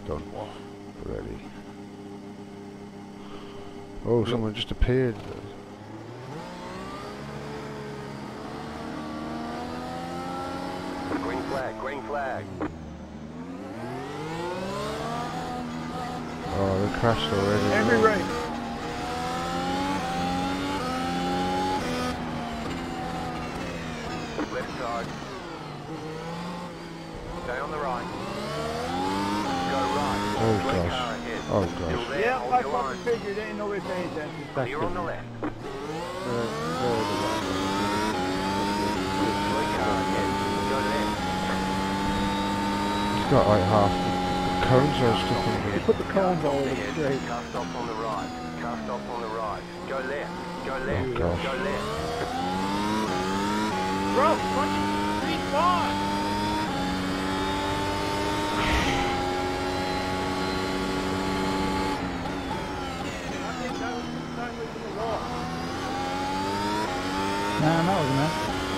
done already. Oh, someone just appeared. Green flag, green flag. Oh, they crashed already. Every race. Left side. Stay on the right. Go right. Oh Clear gosh. car ahead. Oh Still gosh. there, Yeah, hold I your fucking line. figured ain't nobody paying attention. Clear on the left. Clear car ahead. Go left. He's got like half the cones are stuck in They the... put the cones all over the Ahead. straight. Car stop on the right. Car stop on the right. Go left. Go left. Oh, gosh. Go left. Bro, fucking respawn! Nah, no, man.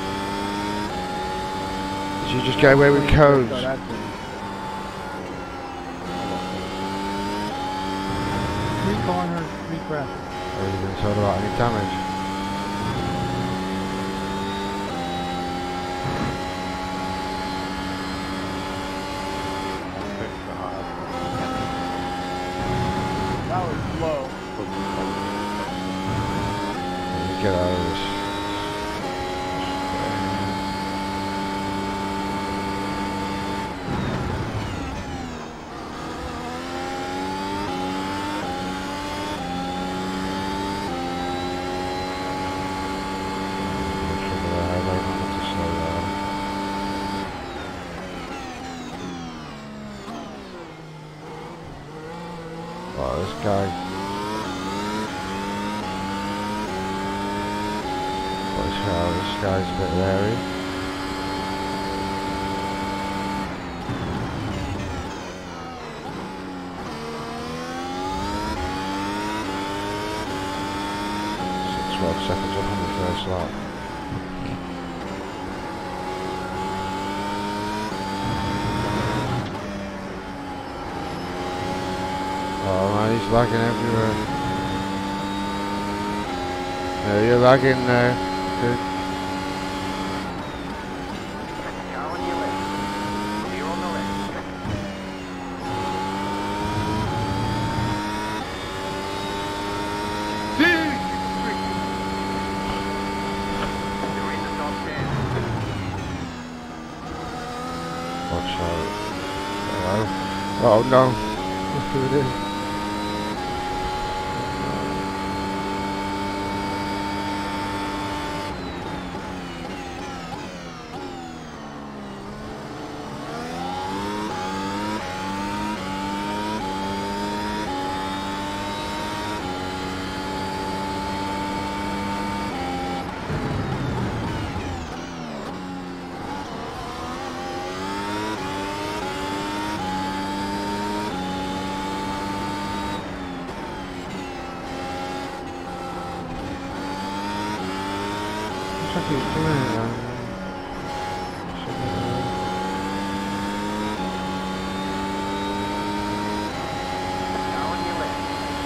Did you just get away with cones? Three corners, three crashes. Or you been told about any damage? That was low. Let me get out of this. Oh, this guy. Watch out, this guy's a bit leery. So 12 seconds up on the first lap. Oh man, he's lagging everywhere. Yeah, you're lagging now. Good. Car on your left. Clear on the left. You're in the top 10. Watch out. Hello. Oh no. Look who it is. Looks like he's doing it now. Car on your left.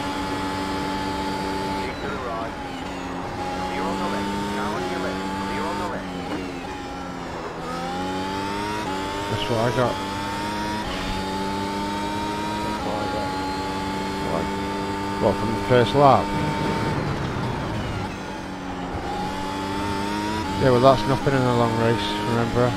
Keep to the right. Clear on the left. Car on your left. Clear on the left. That's what I got. What, from the first lap? Yeah, well that's nothing in a long race, remember?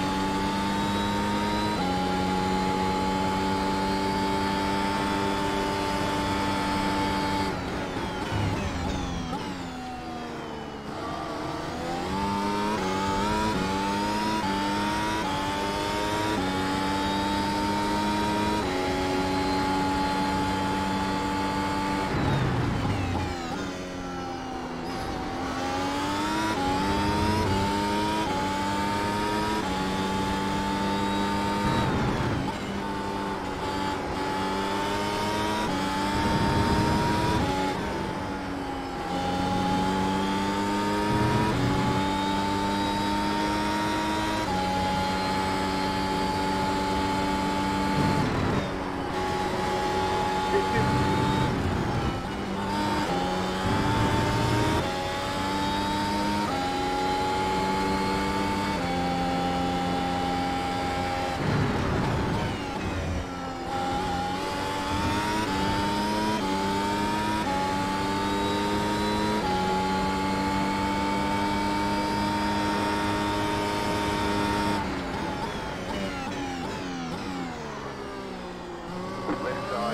Left side.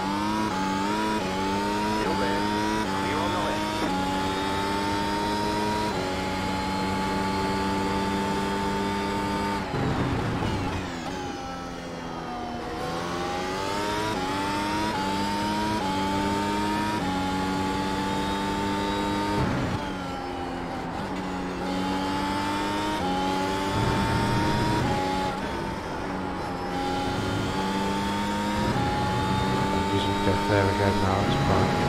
Still there. Clear on the left. There we go, now it's fine.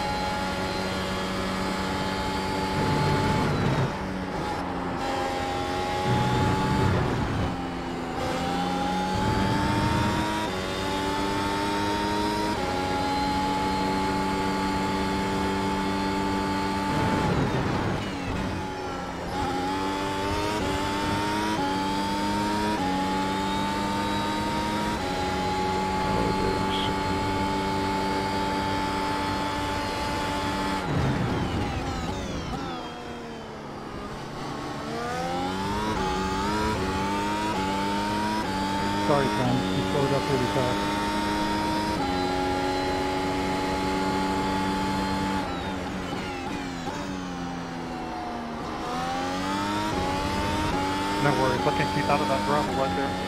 Sorry, Ken. You slowed up really fast. No worries, I can keep out of that gravel right there.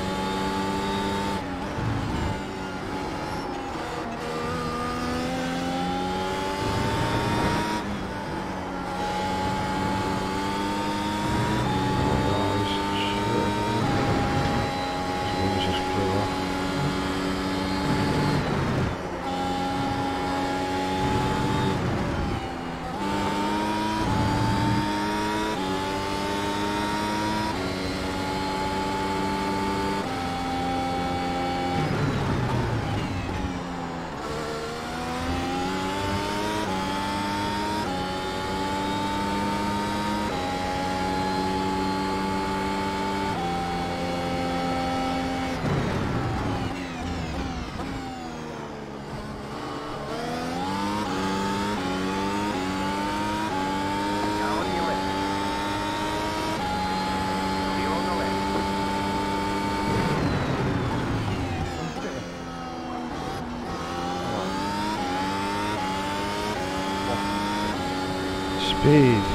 Speed.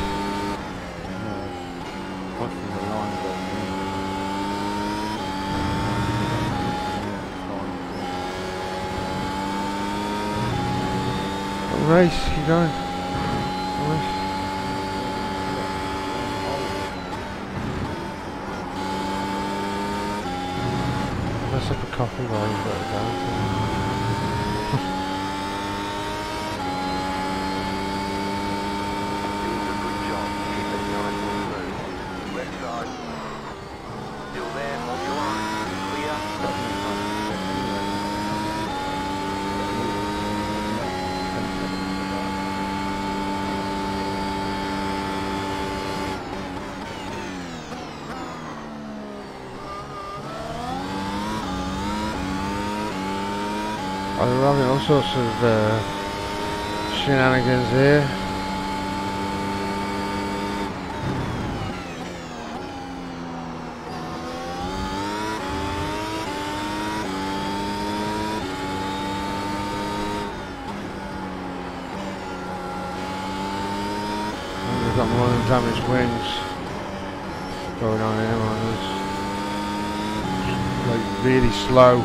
Race, you going? Race. Let's have a coffee while you've got it down. We're having all sorts of shenanigans here. And we've got more than damaged wings going on here, man. It's like really slow.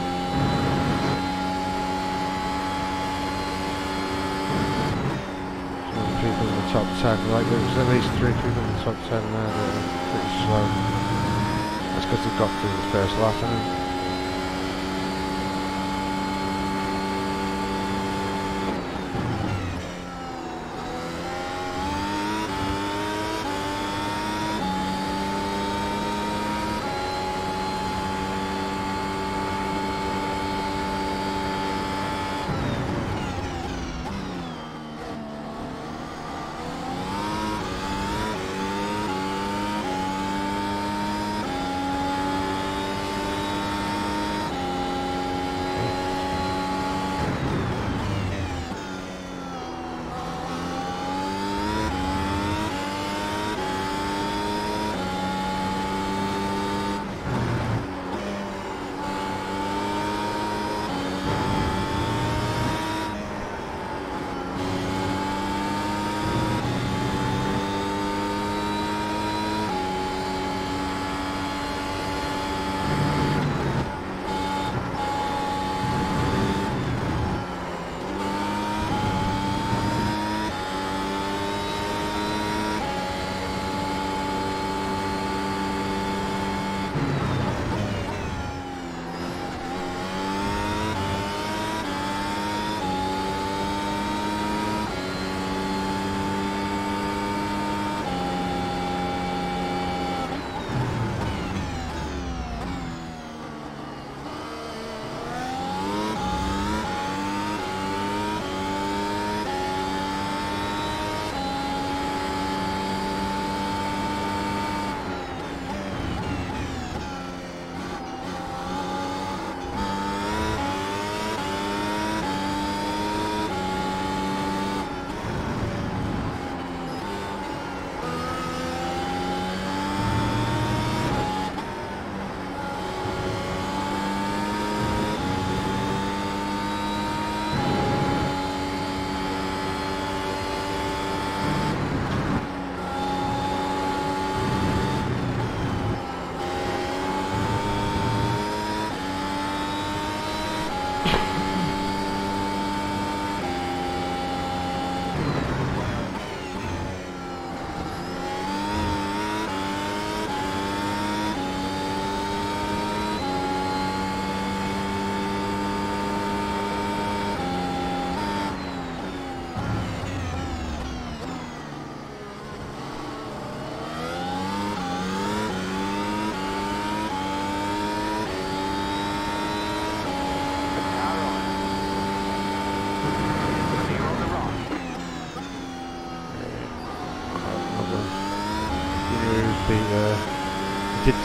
People in the top 10, like there's at least 3 people in the top 10 there that are pretty slow. That's because they've got through the first lap, isn't it?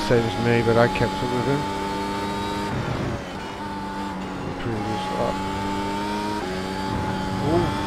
same as me, but I kept up with him. The previous lap. Ooh.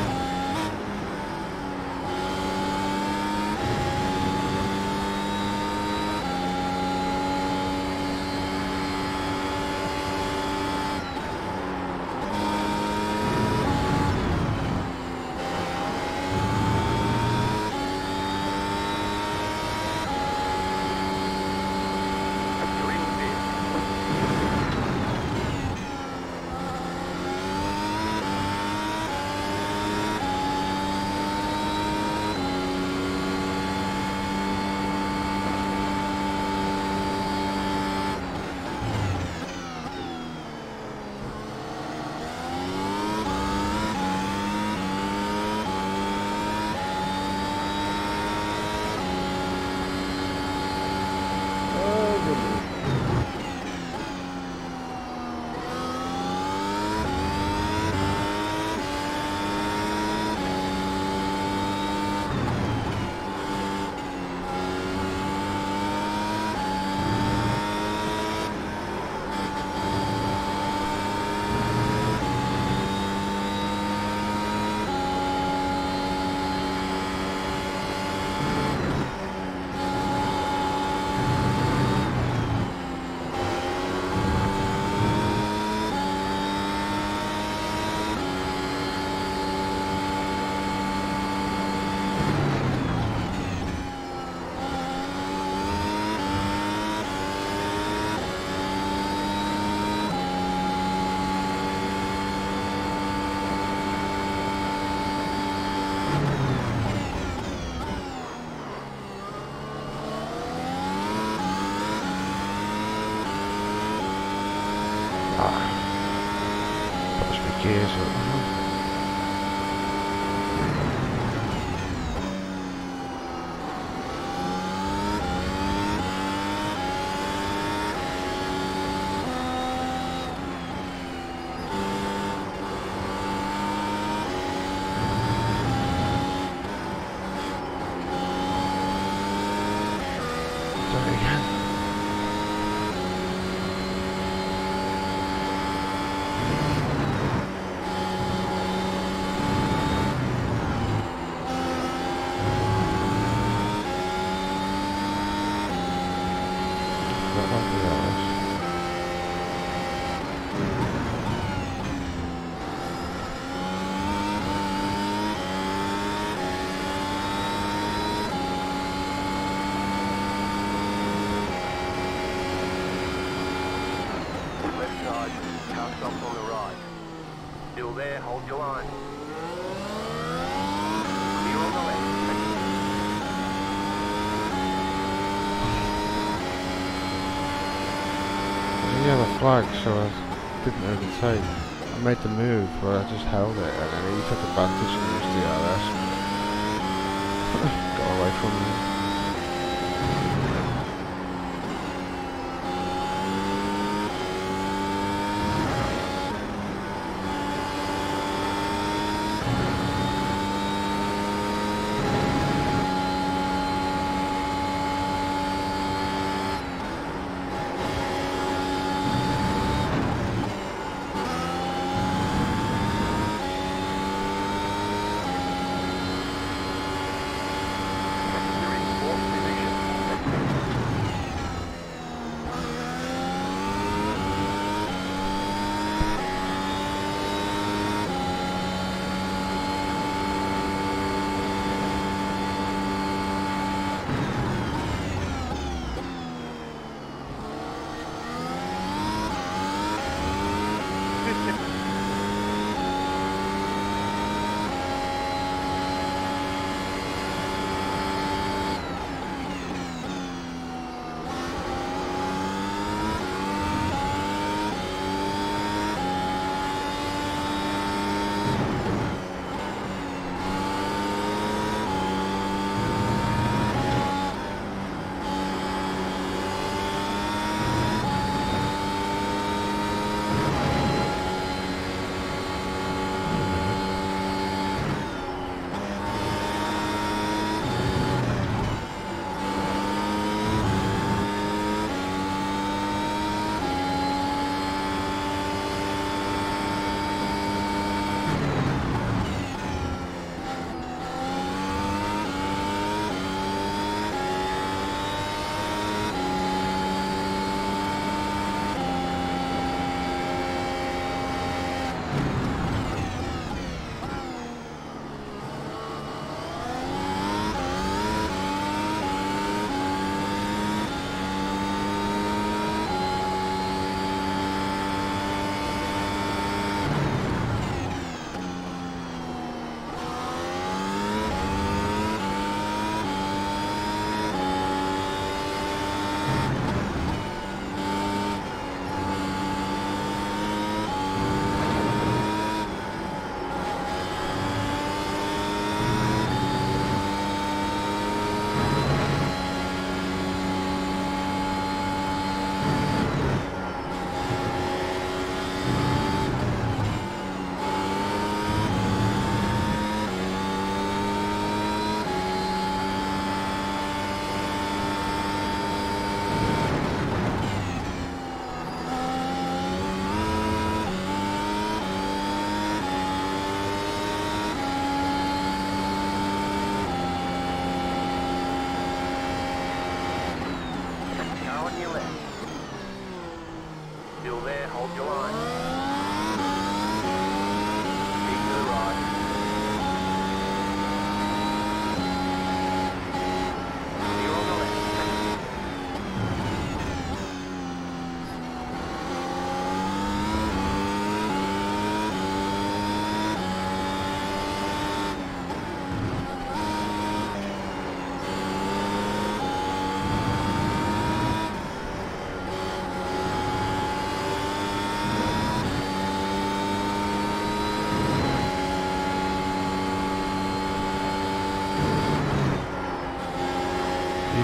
Push my gears up. Still there, hold your line. Clear on the left. The yellow flag, so I didn't overtake. I made the move, but I just held it, and then he took advantage and used DRS. Got away from me.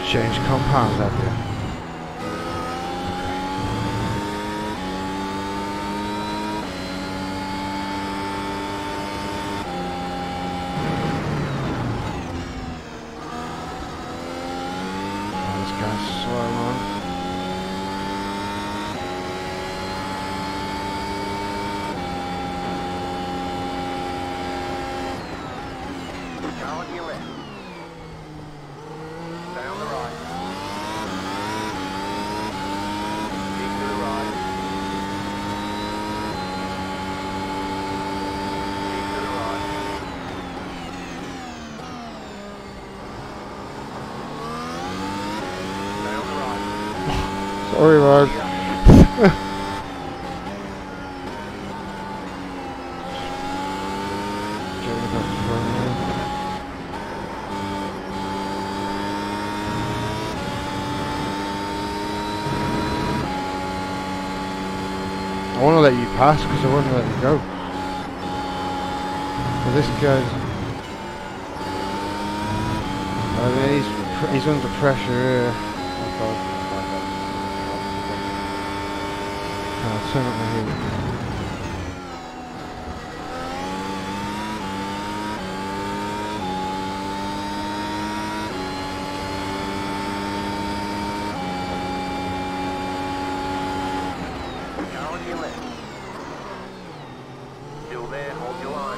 changed compounds, have you? Oh, this guy's slow, man. Car on your left. Stay on the right. Keep to the right. Keep to the right. Stay on the right. Sorry, man. Getting up front here. I want to let you pass because I want to let you go. But this guy's... I mean, he's under pressure here. I'll turn up the heat. Car on your left. Still there, hold your line.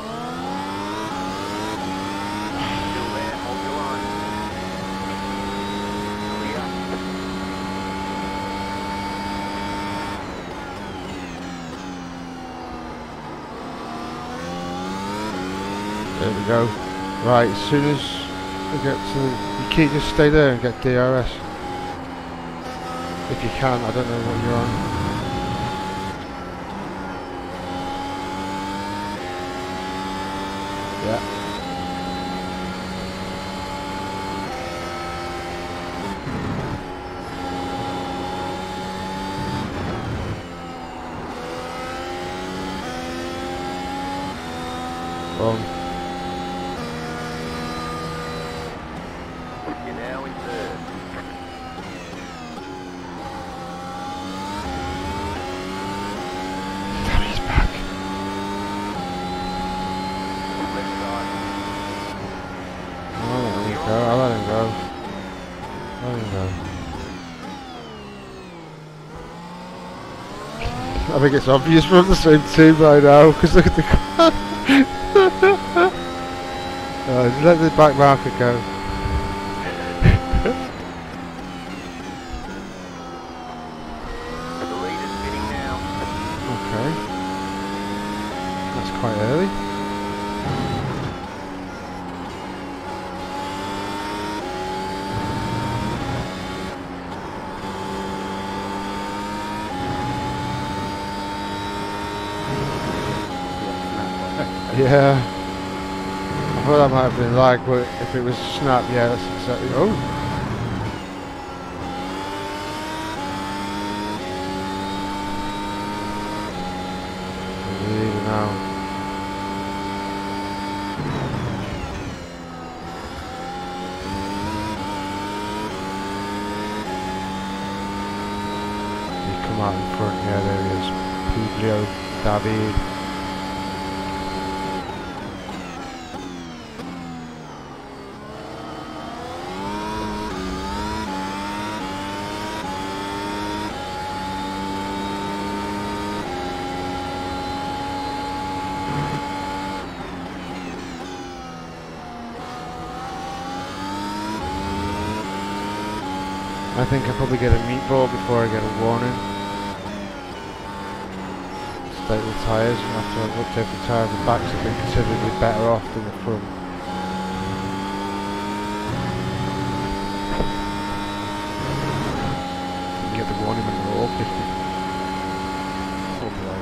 Still there, hold your line. Clear. There we go. Right, as soon as we get to... You keep just stay there and get DRS. If you can, I don't know what you're on. Yeah. You're now in third. He's back. Left side. I'll let him go. I'll let him go. Let him go. I think it's obvious we're on the same team by now because look at the car. Just let the back marker go. The leader's spinning now. Okay. That's quite early. Yeah. I thought that might have been like, but if it was snap, yeah, that's exactly. Oh! Leader now. You come out in front, yeah, there he is. Publio David. I think I'll probably get a meatball before I get a warning. State the tyres, after I've looked over the tyre, the backs have been considerably better off than the front. You can get the warning when we're all 50. Oh boy.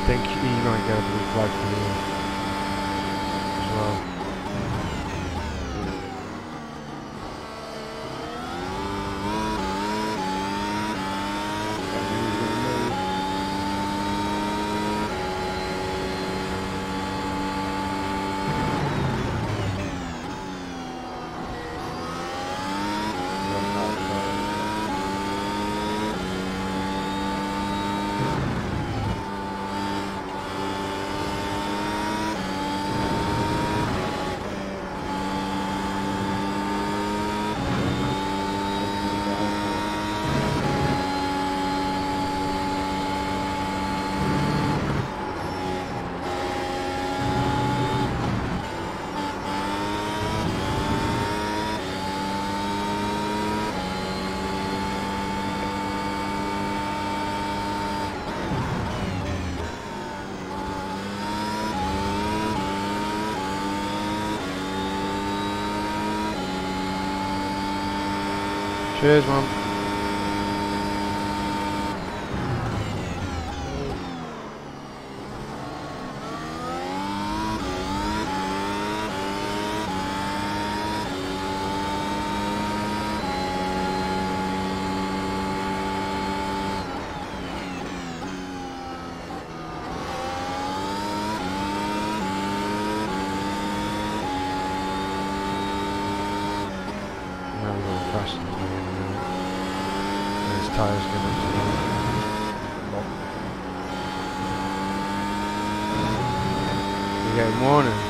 think he might get a blue flag for you as well. Cheers, man. Now we're going faster than me. His tyres give up to me. You're getting warning.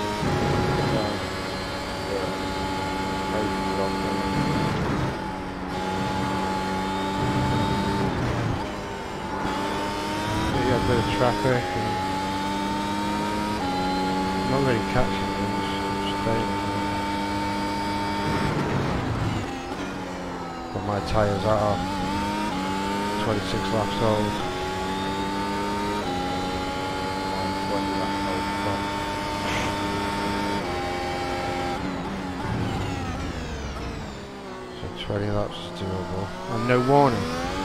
You have a bit of traffic and I'm not really catching them, just staying. But my tyres are 26 laps old. So 20 laps is doable. And no warning.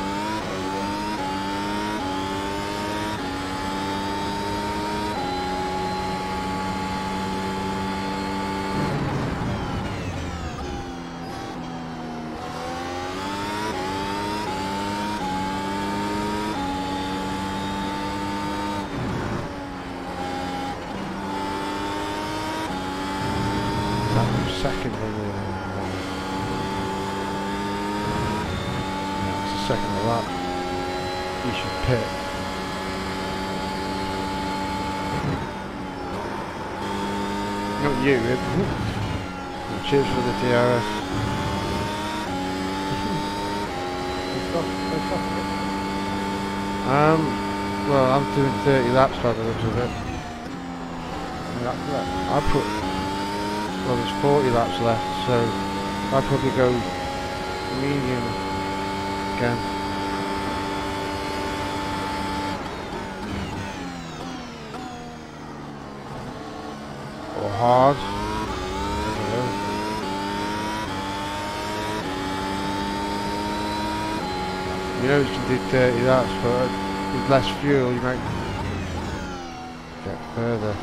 Second probably. Yeah, it's a second a lap. You should pit. Not you, cheers for the TRS. Well, I'm doing 30 laps by the looks of it. I put. Well, there's 40 laps left, so I'll probably go medium again. Or hard. I don't know. You know you can do 30 laps, but with less fuel you might get further.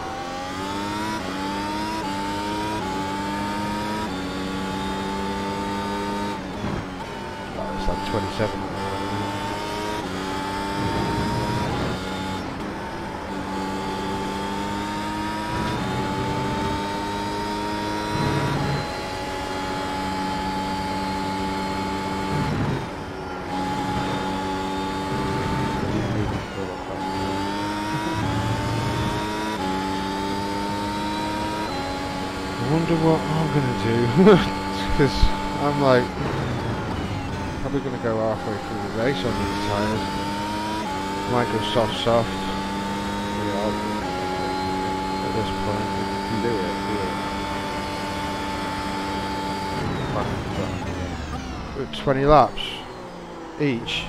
Like 27. I wonder what I'm gonna do because I'm like probably going to go halfway through the race on these tyres. Might go soft. Yeah, at this point. You can do it, With 20 laps each.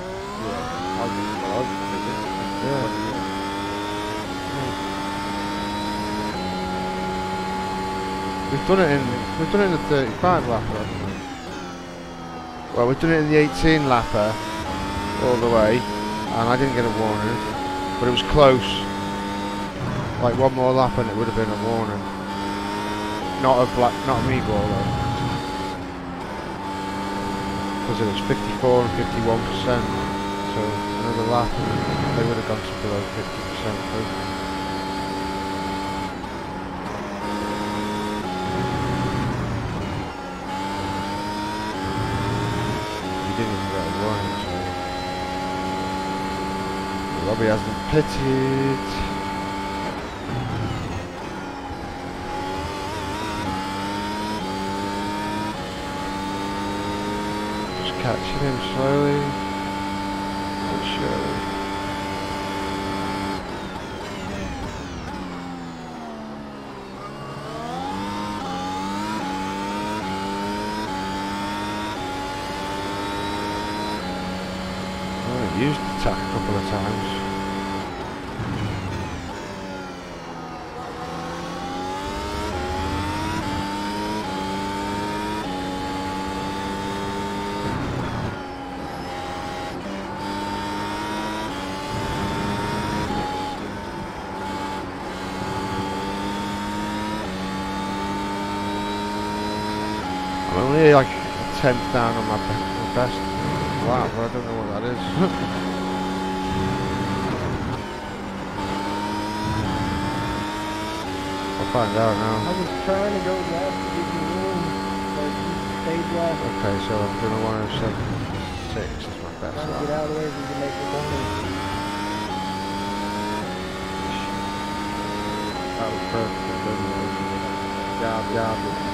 We've done it in the 35 lapper, haven't we? Well, we've done it in the 18 lapper all the way, and I didn't get a warning. but it was close. Like one more lap and it would have been a warning. Not a me ball though. Because it was 54 and 51%. So another lap and they would have gone to below 50% too. He didn't even get a warning, so Robbie hasn't pitted. Catching him slowly but surely. Well, I used the tack a couple of times. I'm only like a tenth down on my best lap, but I don't know what that is. I'll find out now. I was trying to go left to give you room, but you stayed left. Okay, so I'm doing 107.6 is my best Trying to lap. get out of the way so you can make the corner. That was perfect. Job.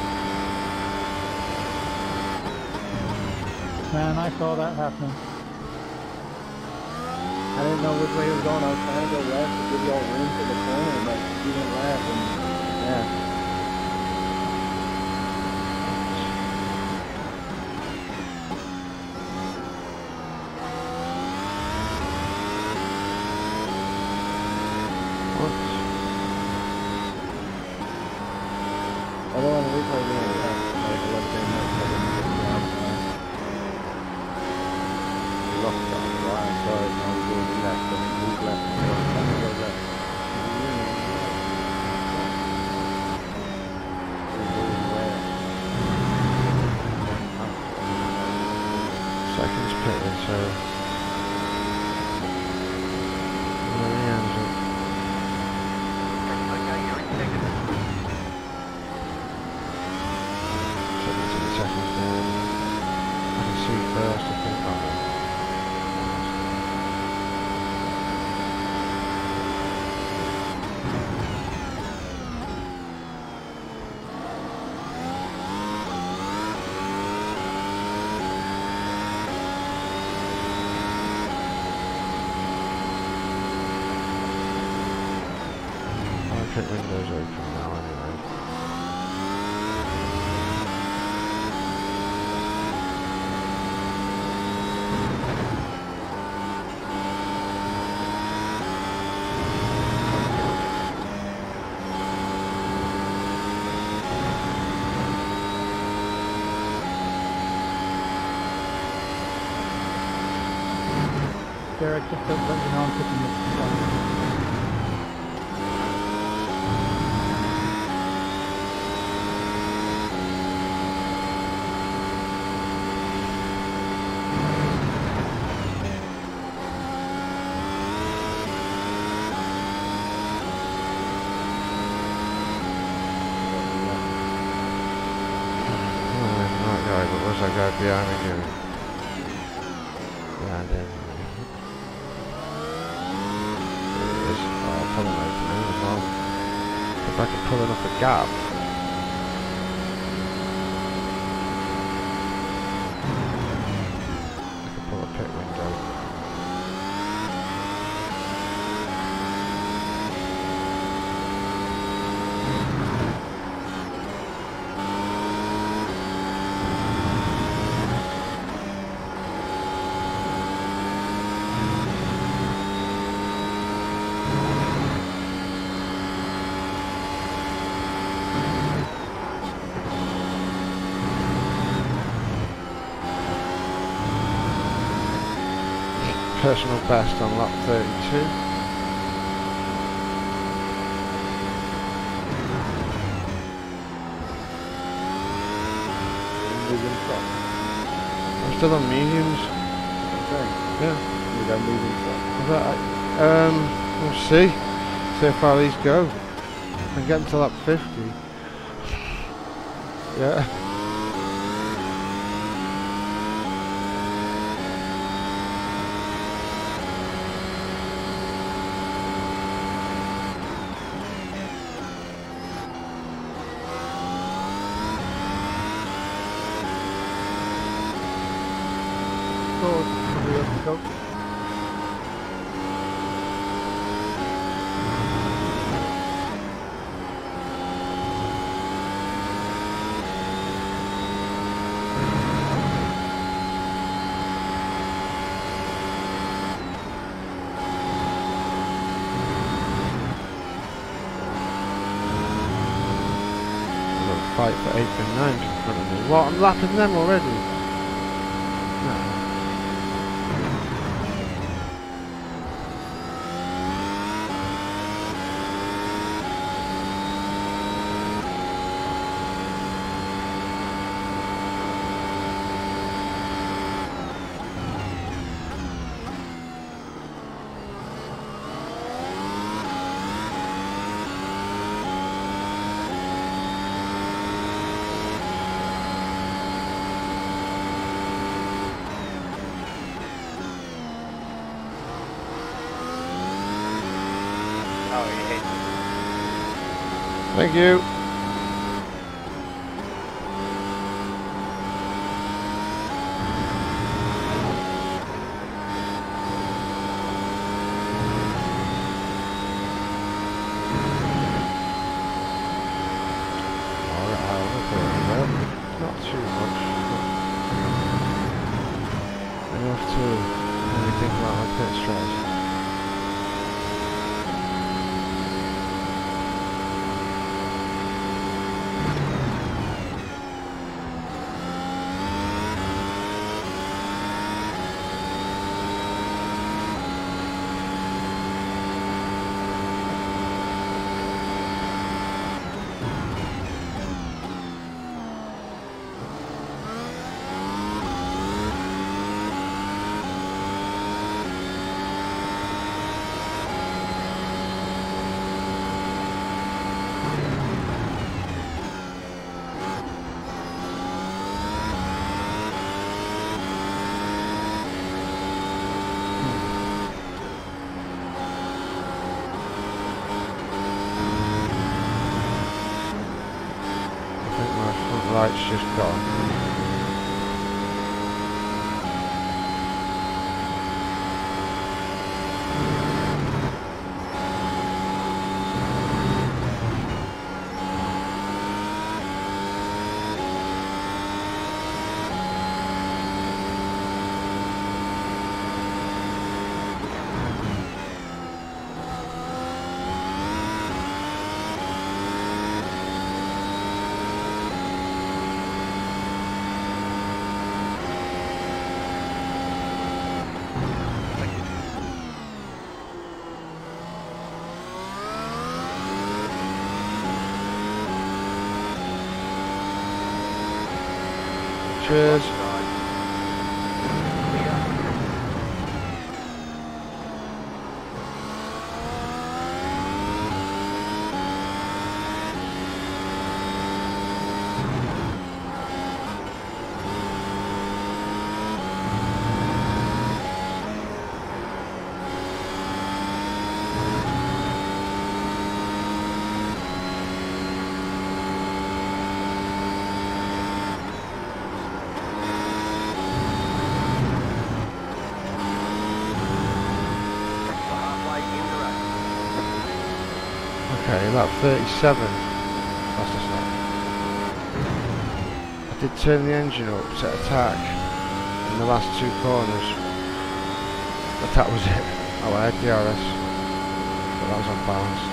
Man, I saw that happening. I didn't know which way it was going. I was trying to go left to give y'all room for the corner, but you went left, and yeah. What? Although on the replay, we only have like 11 minutes. Locked on the right side, now we're going left, and move left, and go left. Seconds pitted, so where he ends up. Okay, you're in second. 17 seconds down. I can see first, I think. Pit windows open now anyway. Derek, just to let you know I'm picking this up. But was I guy behind again? Behind him. There he is. Oh, I'll pull him out from him as well. If I could pull enough a gap. I could pull a pit window. Personal best on lap 32. medium stock. I'm still on mediums. Okay. Yeah. You got medium stock. We'll see. See how far these go. I can get them to lap 50. Yeah. Go. Fight for 8th and 9th in front of me. What? I'm lapping them already? No. Oh, you hate Thank you. Not too much. Enough to really think about my pit strategy. Light's just gone. Cheers. Okay, about 37. That's just not. I did turn the engine up to attack in the last two corners, but that was it. Oh, I had DRS, but that was unbalanced.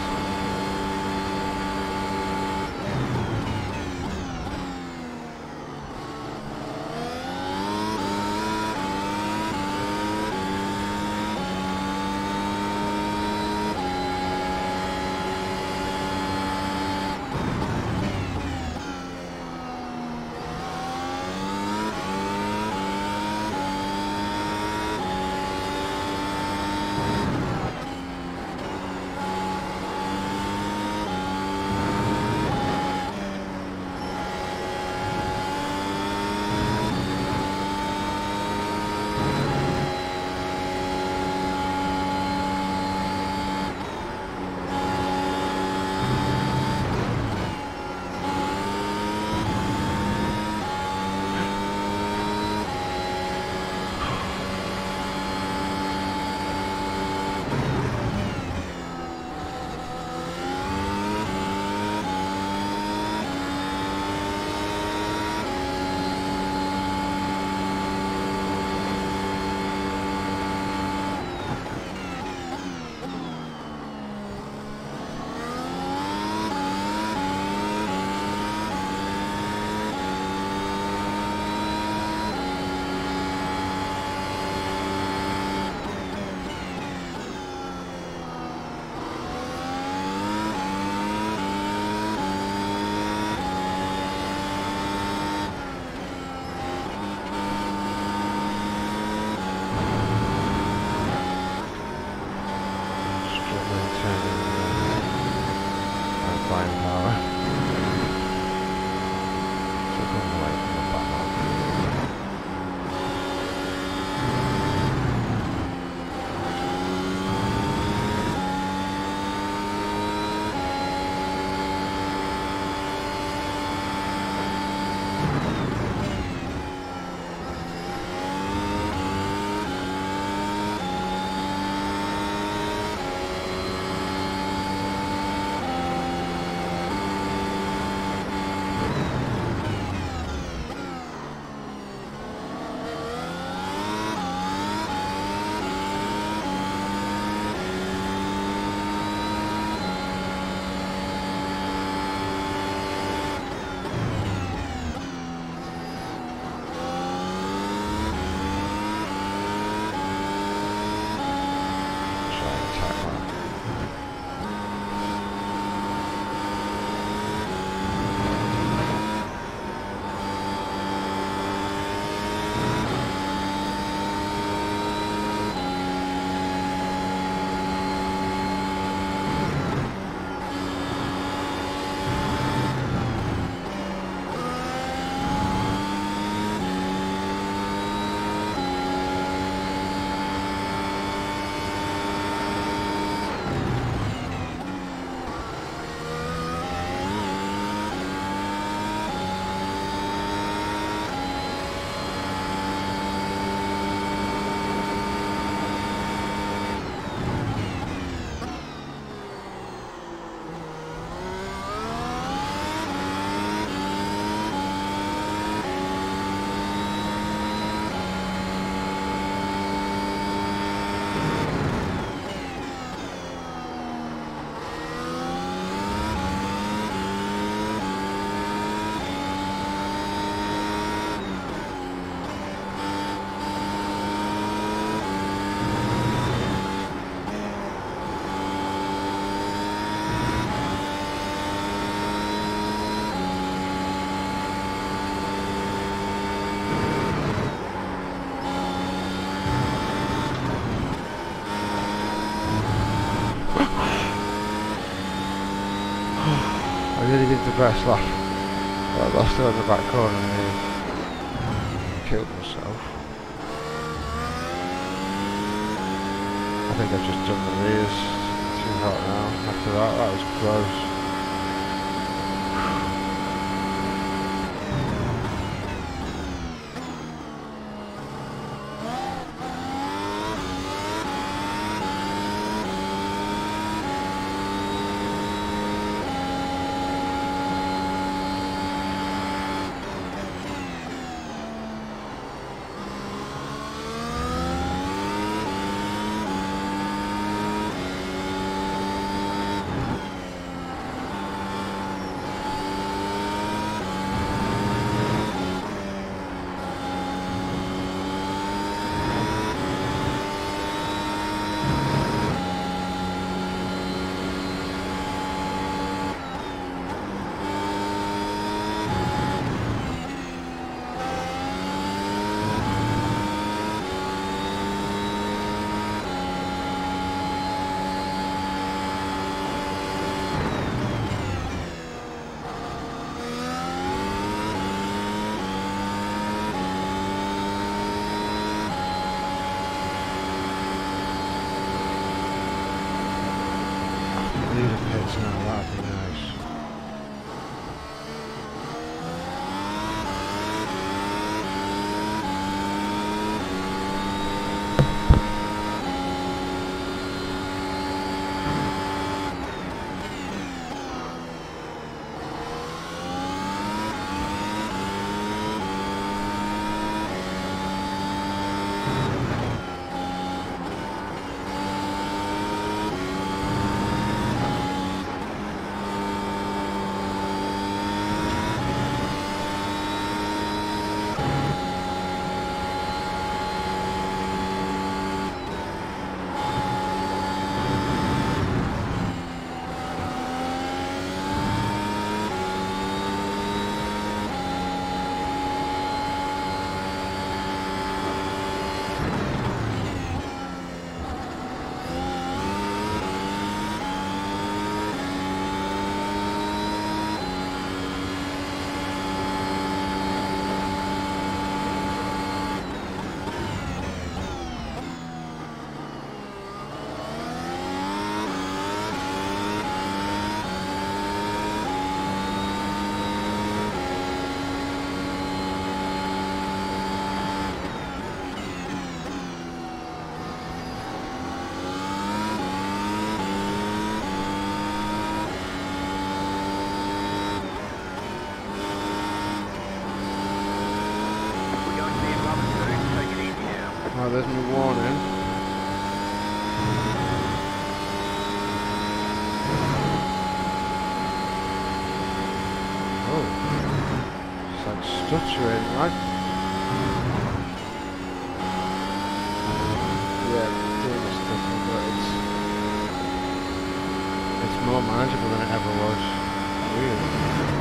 best lap. I lost it on the back corner and killed myself. I think I've just done the rears. Too hot now. After that was close. Pits now, that'd be nice. Oh, there's my warning. Oh, it's like stuttering, right? Yeah, doing the stuttering, but it's more manageable than it ever was. Weird.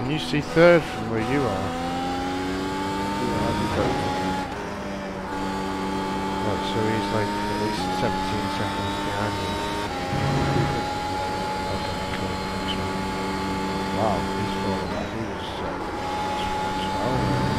Can you see third from where you are? Right, so he's like at least 17 seconds behind me. Okay, cool. Wow, he's falling back. He was 12.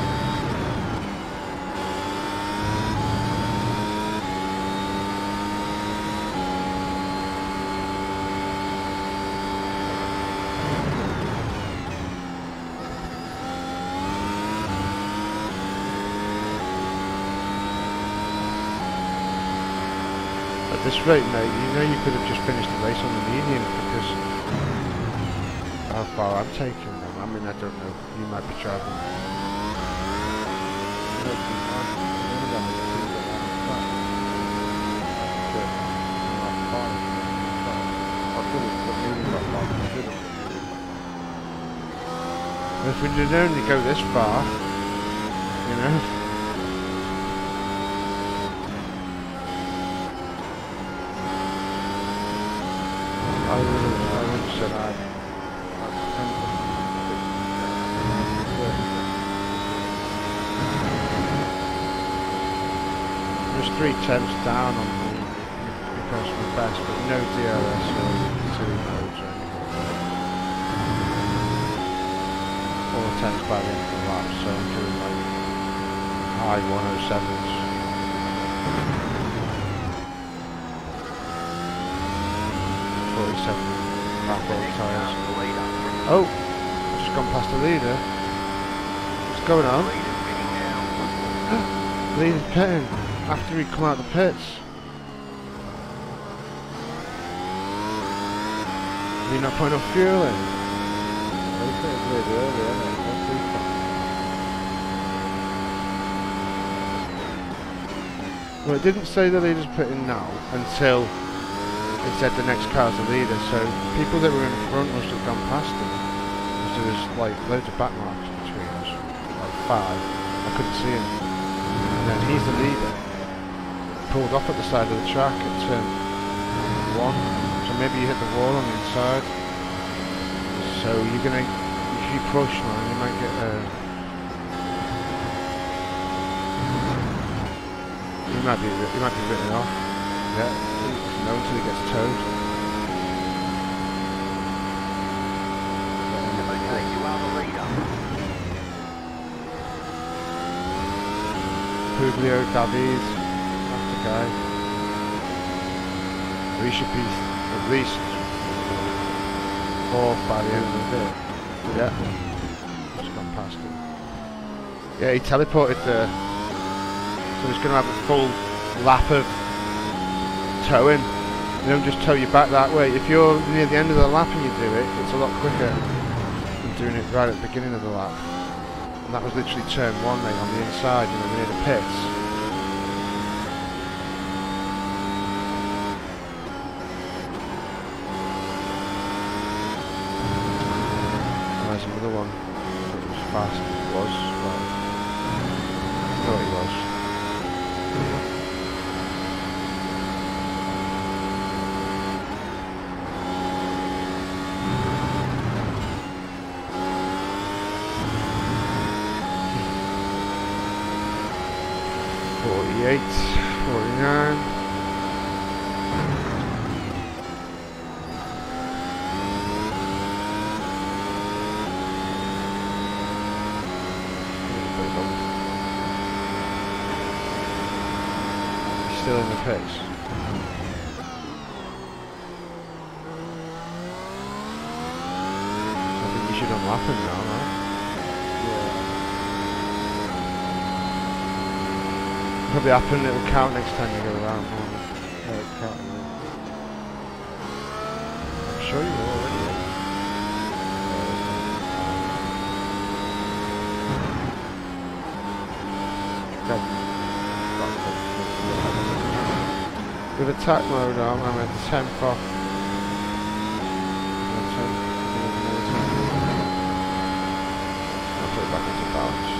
At this rate, mate, you know you could have just finished the race on the medium because how far I'm taking them. I mean, I don't know. You might be travelling. If we did only go this far, you know. I would have said there's 3 tenths down on the personal best, but no DRS or 2 modes or anything. 4 tenths by the end of the lap, so I'm doing like high 107s. Tyres. Oh, I've just gone past the leader. What's going on? Leader's pitting after he come out of the pits. Are you not putting enough fuel in? Well, it didn't say the leader's pitting now until it said the next car's the leader, so people that were in front must have gone past him. Because there was like loads of back marks between us, like 5. I couldn't see him. And then he's the leader. Pulled off at the side of the track at turn 1, so maybe you hit the wall on the inside. So you're gonna, if you push, man, you might get you might be written off. Yeah. No, until he gets towed. Okay, you are the leader. Publio Davies, that's the guy. We should be at least 4th by the end of the day. Yeah. Just gone past him. Yeah, he teleported there. So he's going to have a full lap of towing. They don't just tow you back that way. If you're near the end of the lap and you do it, it's a lot quicker than doing it right at the beginning of the lap. And that was literally turn 1, mate, on the inside, you know, near the pits. And there's another one that was fast. Was, well, I thought he was. 48, 49. He's still in the pits. I think you should unlap him now, right? Probably happen, it'll count next time you go around. I'm sure you will already. With attack mode on, I'm at 10th off. I'll put it back into balance.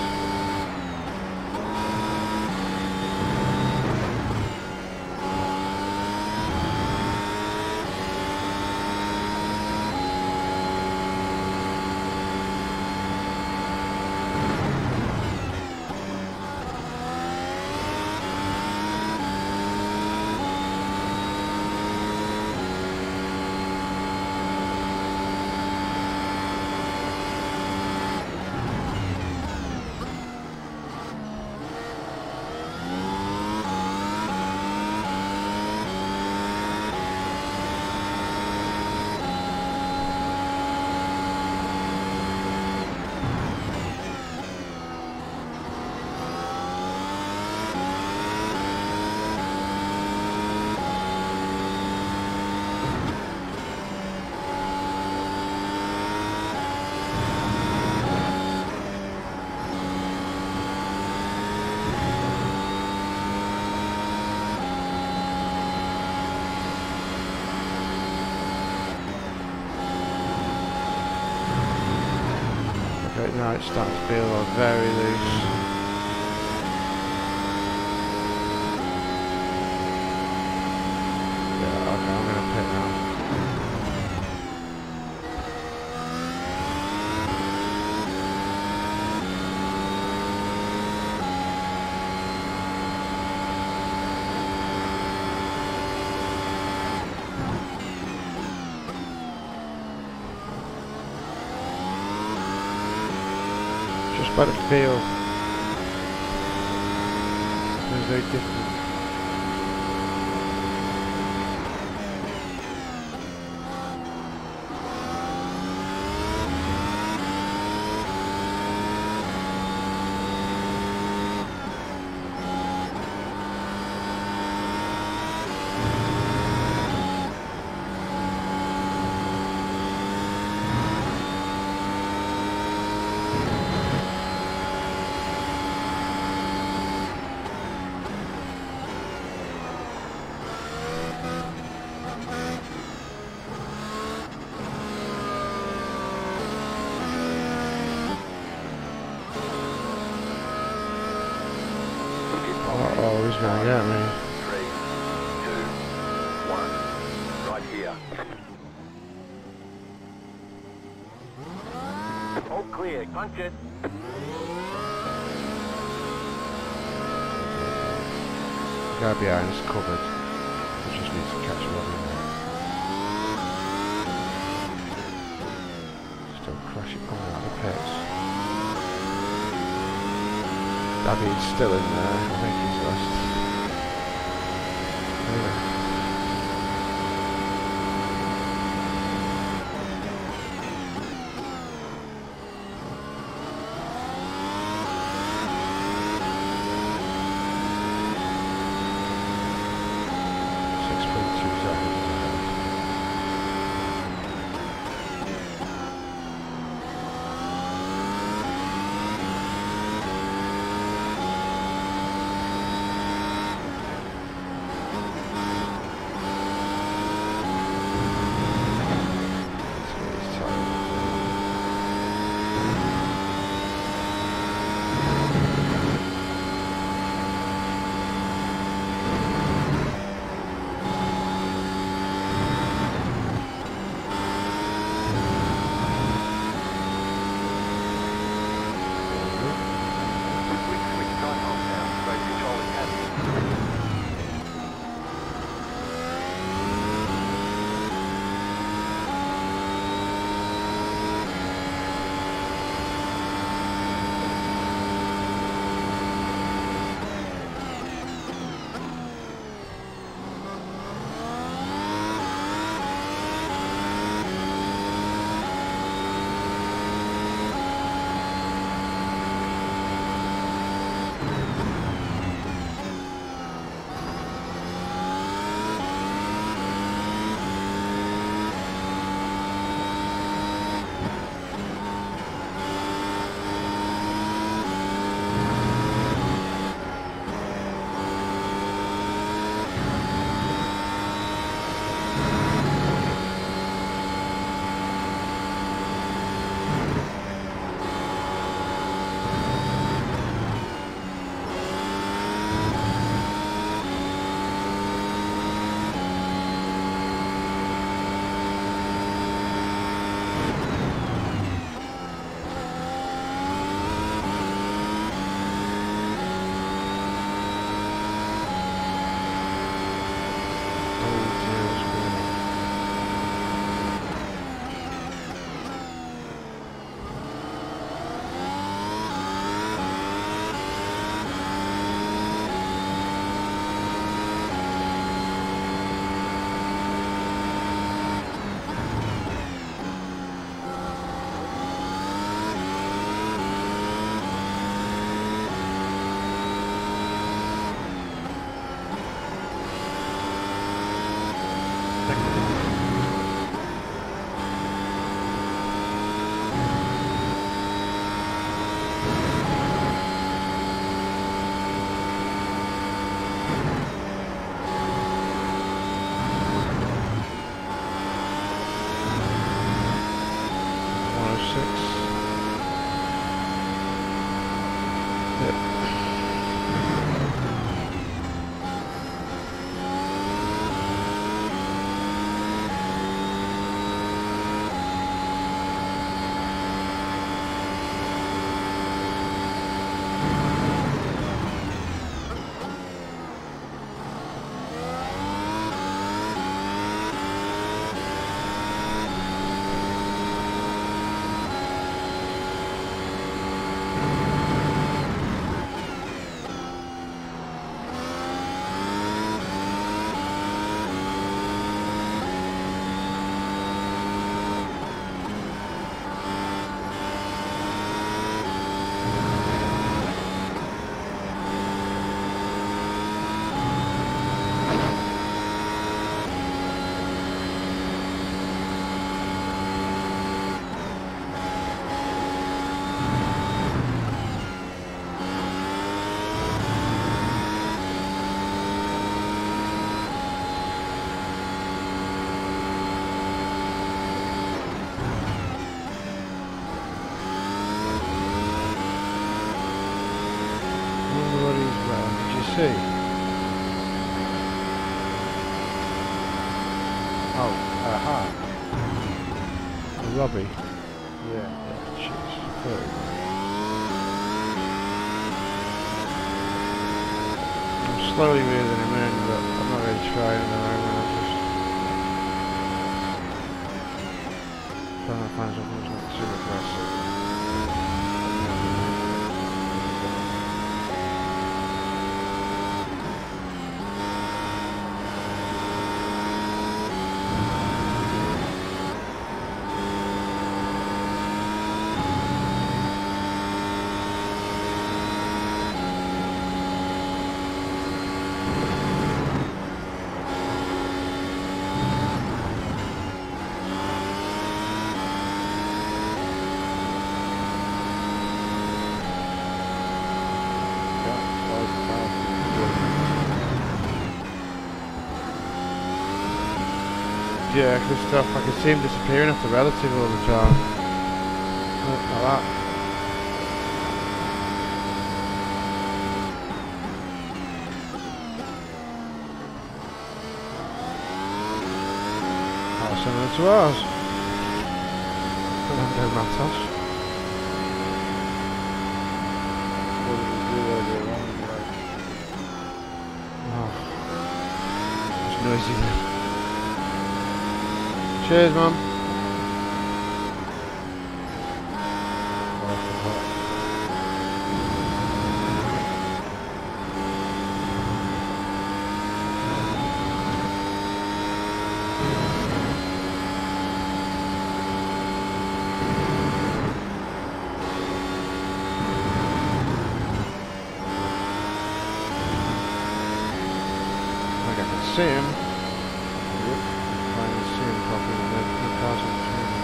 Now it's starting to feel very loose. Yeah, okay, I'm gonna pit now. Just by the feel, it's very different. Oh, he's gonna get me. 3, 2, 1. Right here. All clear. Punch it. The guy behind is covered. He just needs to catch him up in there. Still crashing coming out of the pits. David's still in there. I think he's lost. Anyway. Oh, aha. Robbie. Yeah. Jeez, 30. I'm slowly reeling him in, but I'm not really trying at the moment. I'm just trying to find something that's not too aggressive. Yeah, good stuff. I can see him disappearing off the relative all the time. Look like that. Oh, similar to ours. Fernando Matos. What did we do earlier on? Oh. It's noisy, man. Cheers, Mum. I think I can see him. Finally see him properly. The cars are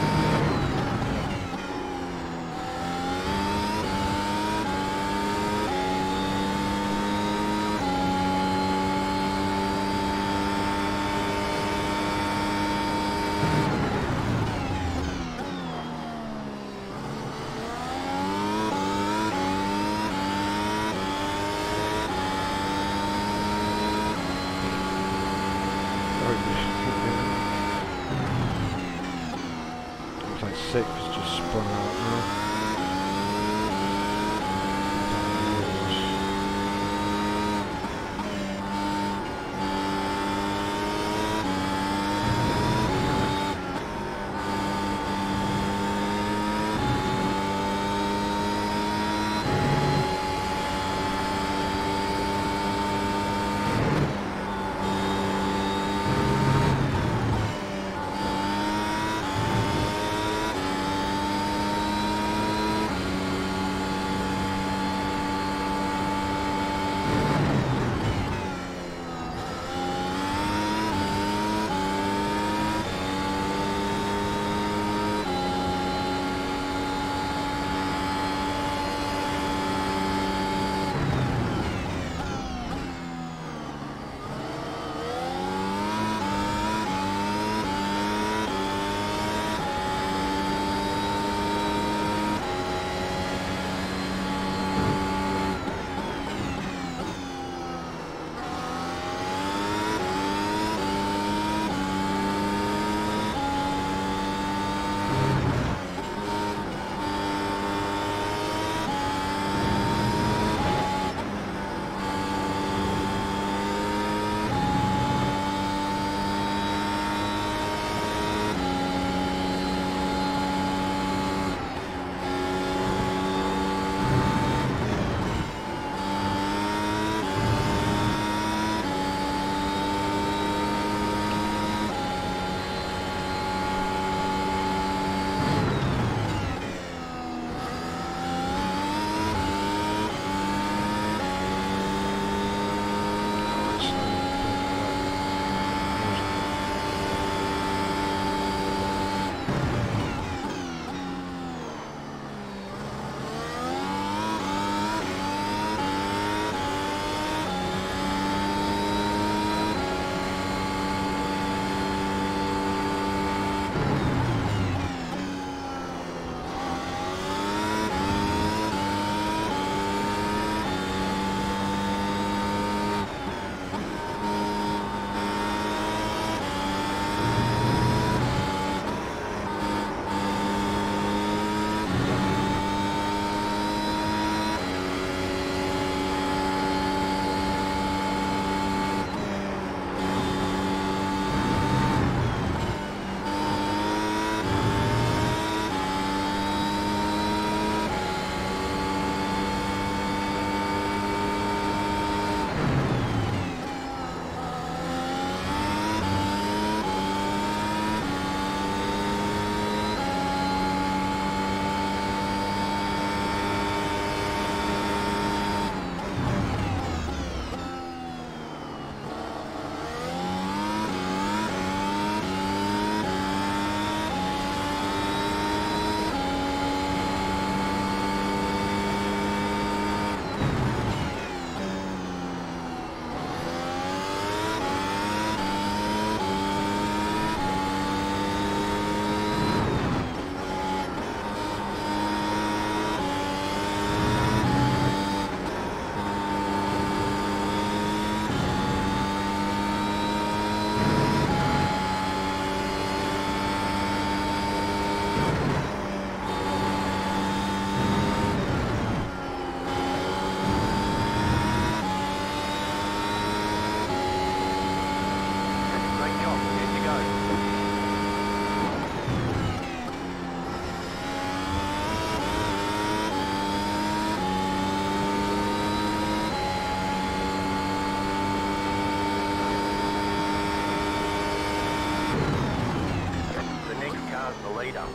like 6 just spun out now. leader.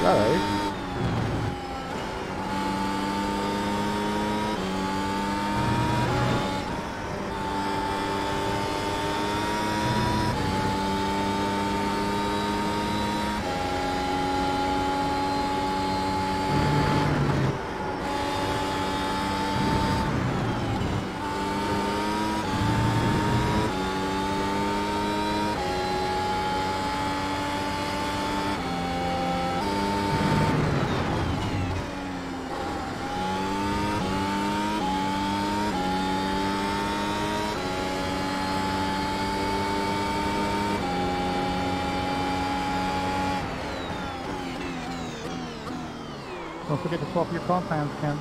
Hello. Don't forget to swap your compounds, Ken.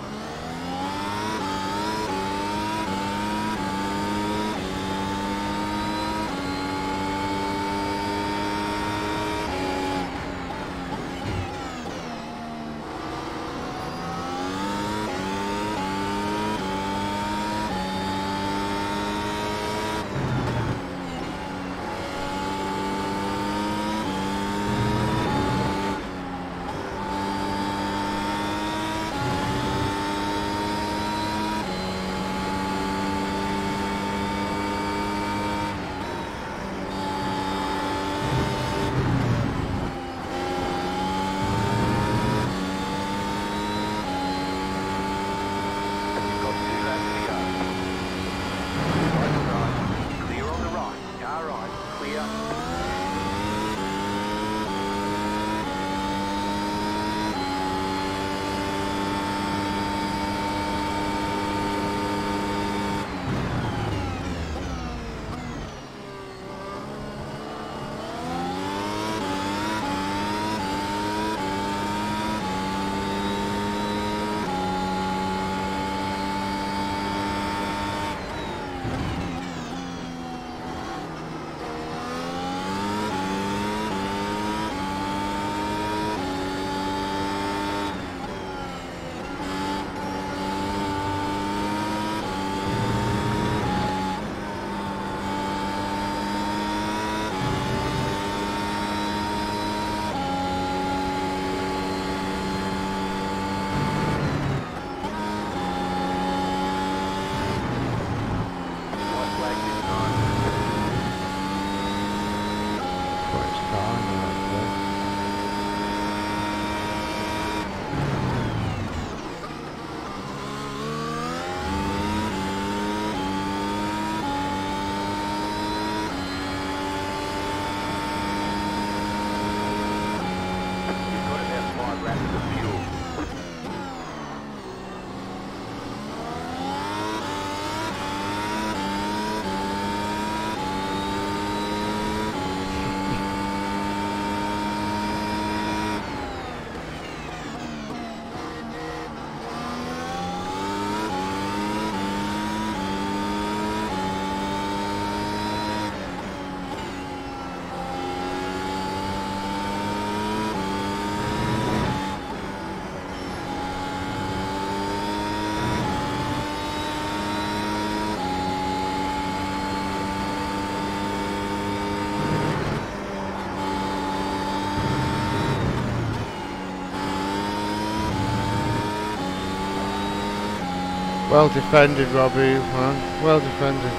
Well defended, Robbie, man. Well defended.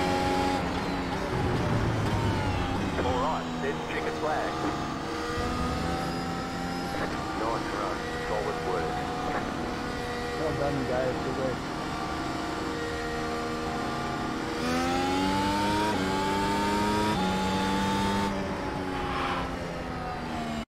Alright, then check its flag. Nice run. Solid work. Well done, guys. Good work.